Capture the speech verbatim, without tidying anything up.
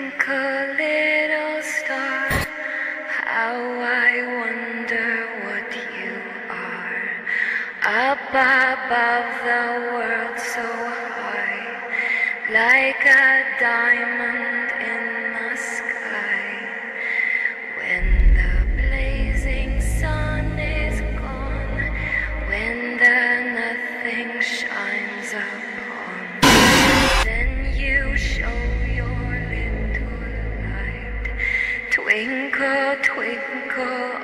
Twinkle, little star, how I wonder what you are. Up above the world so high, like a diamond in the sky. When the blazing sun is gone, when the nothing shines upon, then you show your little light. Twinkle, twinkle